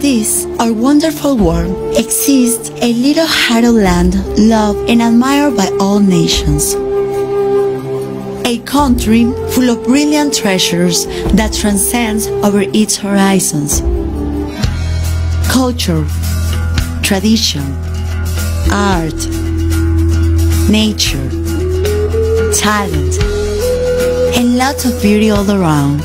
this, our wonderful world, exists a little hallowed land loved and admired by all nations. A country full of brilliant treasures that transcends over its horizons. Culture, tradition, art, nature, talent, and lots of beauty all around.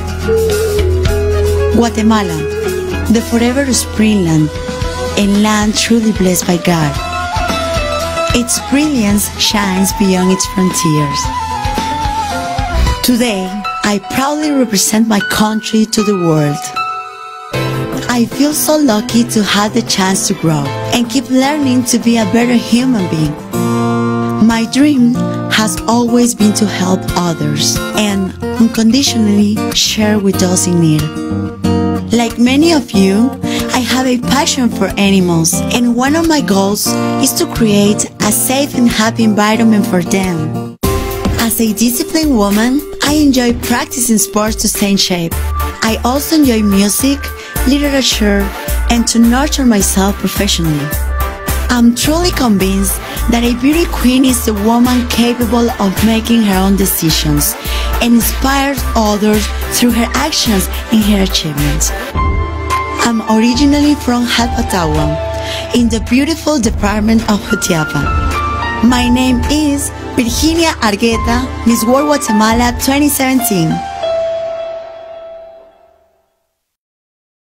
Guatemala, the forever springland, a land truly blessed by God. Its brilliance shines beyond its frontiers. Today, I proudly represent my country to the world. I feel so lucky to have the chance to grow and keep learning to be a better human being. My dream has always been to help others and unconditionally share with those in need. Like many of you, I have a passion for animals, and one of my goals is to create a safe and happy environment for them. As a disciplined woman, I enjoy practicing sports to stay in shape. I also enjoy music, literature, and to nurture myself professionally. I'm truly convinced that a beauty queen is a woman capable of making her own decisions and inspires others through her actions and her achievements. I'm originally from Jalpatagua, in the beautiful department of Jutiapa. My name is Virginia Argueta, Miss World Guatemala 2017.